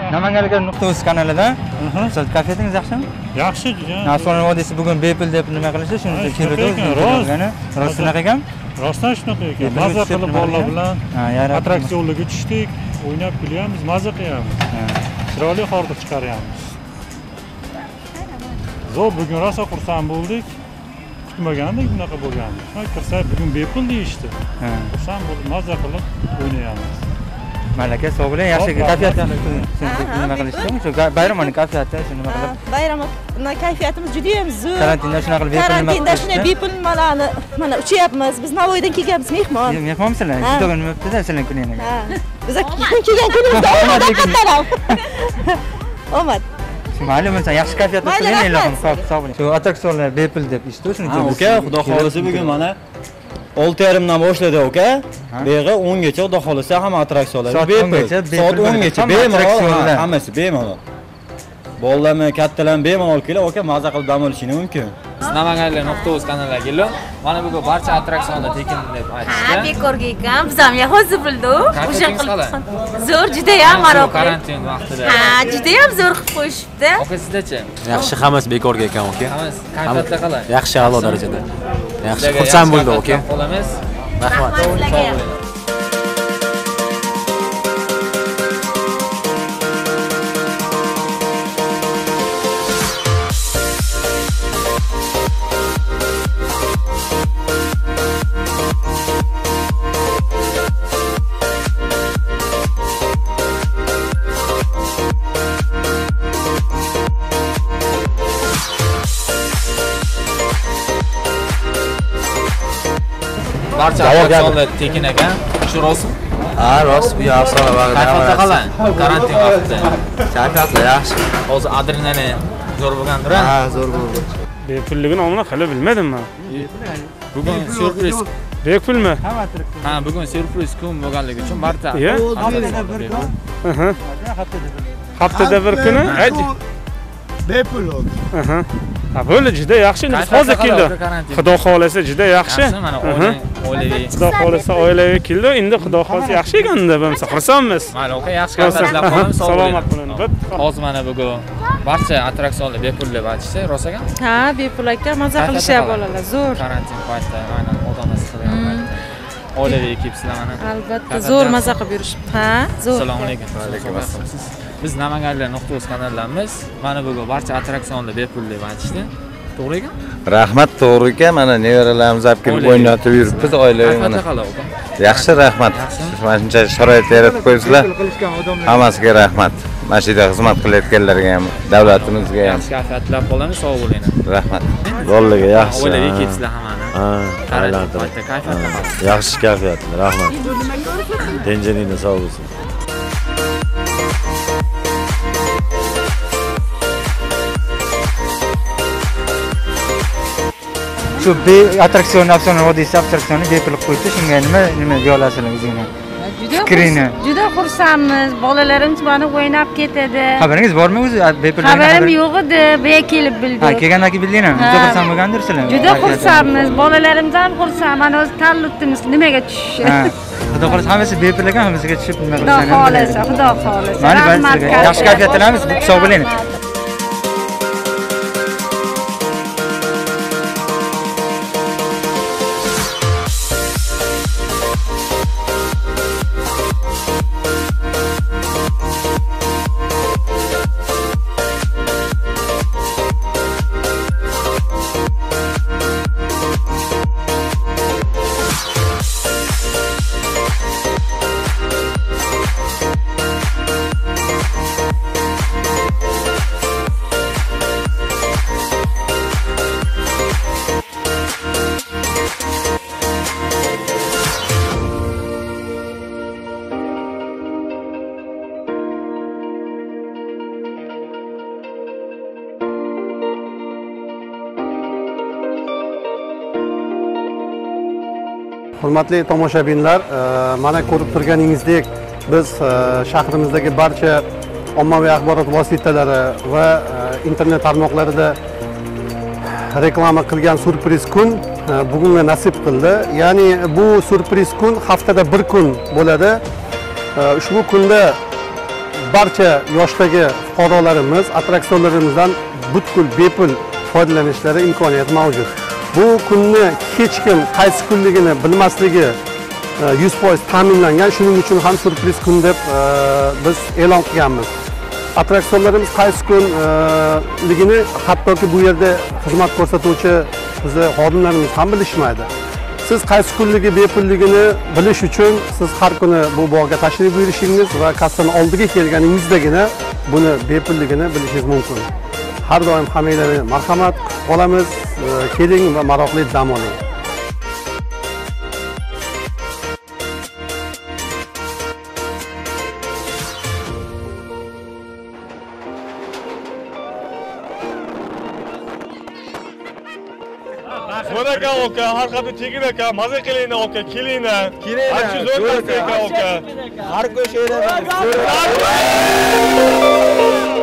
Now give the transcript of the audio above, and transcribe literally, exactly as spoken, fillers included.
Namanganliklar nuqta uz kanalida. Siz kayfiyatingiz yaxshimi? Yaxshi, juda. Navsoron vodiysi bugun bepul deb nima qilishdi? Shuni keldi. Rost shunaqa ekan? Rostdan shunaqa ekan. Mazza qilib bolalar bilan attraksionlarga tushdik, o'ynab kulyapmiz, mazza qilyapmiz. Chiroyli hordiq chiqaryapmiz. Zo'r, bugun rosa xursand bo'ldik. Kutmagandik bunaqa bo'lganini. Shunday kirsak, bugun bepul deyishdi. Xursand bo'lib, mazza qilib o'ynayapmiz. Malaka sog' bo'ling, yaxshi kayfiyatni nima qilishdi? Shu bayramning kayfiyati shu nima qilib? Bayramning kayfiyatimiz juda ham zo'r. Karantinda shunaqa qilib bepul nima qilishdi? Karantinda shunday bepul nimalarni mana uchyapmiz. Biz Navoiydan kelganmiz, mehmon. Mehmonmisizlar? Juda nima sizlar kuningiz? Ha. Biz kelgan kunimizda omad qatnashamiz. Omad. Mayli, men yaxshi kayfiyatda qiling, ilohim, sog' bo'ling. Shu attraksionlar bepul deb eshitdim, shuning uchun. Oka, xudo xolisa bugun mana olti yarim dan boshladi aka. Buyerga o'n gacha xudo xolisa hamma attraksionlar bepul. Soat o'n gacha bemalol, hammasi bemalol. Bolalarmi, kattalarmi bemalol kelib aka mazza qilib dam olishingiz mumkin. Siz Namanganlik nuqta uz kanaliga kelib, mana bugun barcha attraksionlar tekin deb aytishdi. Ha, bekorga ekan, biz ham hozir bildik. O'sha qilib. Zo'r, juda ham maroqli. Karantin vaqtida. Ha, juda ham zo'r qilib qo'yishibdi. Aka sizda-chi? Yaxshi, hammasi bekorga ekan aka. Hammasi kayfiyatda qalay? Yaxshi, a'lo darajada. Yaxshi, xursand bo'ldi aka. Qolamiz. Rahmat. Barcha attraksionlar tekin ekan. Shu rostmi? Ha, rost. Bu afsona vaqtida. Kayfiyatda qalay? Karantin vaqtida. Kayfiyatda yaxshi. Hozir adrenalin zo'r bo'lgandir. Ha, zo'r bo'ldi. Bepulligini omma qilib bilmadim men. Bugun syurpriz. Bepulmi? Ha, bugun syurpriz kun bo'lganligi uchun barcha. Aha. Haftada bir kuni? Bepul oldu. Aha. Ha, böyle juda yaxshi. Biz hozir keldik. Xudo xolasa juda yaxshi. Mana oilaviy. Xudo xolasa oilaviy keldi. Endi xudo xolasa yaxshi ekanda bo'lsa xursandmiz. Mana aka yaxshi kayfiyatda qolamiz. Salomat bo'ling. Hozir mana bugun barcha attraksionlar bepul deb aytishdi, rost ekan? Ha, bepul ekan, mazza qilishyapti bolalar, zo'r. Karantin paytida aynan ota-onasi qilgan paytda. Oilaviy ekipsizlar mana. Albatta, zo'r mazza qilib yurishibdi. Ha, zo'r. Assalomu alaykum. Biz Namanganlik nuqta uz kanallarimiz. Mana bugun barcha attraksionlar bepul deb aytishdi. To'g'ri ekan? Rahmat, to'g'ri ekan. Mana nevaralarimiz olib kelib o'ynatib yuribmiz oilaviy mana. Yaxshi, rahmat. Mana shuncha sharoit yaratib qo'ysizlar. Hammasiga rahmat. Mana shu yerda xizmat qilayotganlarga ham, davlatimizga ham. Yaxshi kayfiyatlar qolamiz, sog' bo'ling. Rahmat. Bolalarga yaxshi. Oilaviy kelibsizlar hammani. Ha, aylantirib. Kayfiyatlar qolamiz. Yaxshi kayfiyatlar, rahmat. Tenjiningni sog' bo'lsin. Shu be attraksion, Navsoron vodiysi attraksionni bepul qilib qo'ydi. Shunga nima nima deya olasizlar o'zingizga? Fikrini. Juda xursandmiz. Bolalarimiz mana o'ynab ketadi. Xabaringiz bormi o'zi bepul? Xabarim yo'q edi, bu yerga kelib bildim. Ha, kelgandan keyin bildingizmi? Juda xursand bo'lgandirsizlar. Juda xursandmiz. Bolalarimiz ham xursand. Mana o'zi tanlutimiz nimaga tushishi. Ha. Xudo xolasa hammasi bepul ekan, hammasiga tushib nima Xudo xolasa, Xudo xolasa. Rahmat. Yaxshi kayfiyatdalarmiz, sog' bo'ling. Hurmatli tomoshabinlar, mana ko'rib turganingizdek, biz shahrimizdagi barcha ommaviy axborot vositalari va internet tarmoqlarida reklama qilgan surpriz kun bugunga nasib qildi. Ya'ni bu surpriz kun haftada bir kun bo'ladi. Ushbu kunda barcha yoshdagi fuqarolarimiz attraksionlarimizdan butkul bepul foydalanishlari imkoniyati mavjud. Bu kunni hech kim qaysi kunligini bilmasligi yuz foiz ta'minlangan. Shuning uchun ham surpriz kun deb biz e'lon qilganmiz. Attraksionlarimiz qaysi kunligini hattoki bu yerda xizmat ko'rsatuvchi bizni xodimlarimiz ham bilishmaydi. Siz qaysi kunligi bepulligini bilish uchun siz har kuni bu bog'ga tashrif buyurishingiz va kassani oldiga kelganingizdagina buni bepulligini bilishingiz mumkin. Har doim hammanglarga marhamat qolamiz. Keling va maroqli dam oling. Zo'r aka aka, har qanday tegin aka, maza qilinglar aka, kelinglar. Ancha zo'r aka aka. Har ko'shaylar.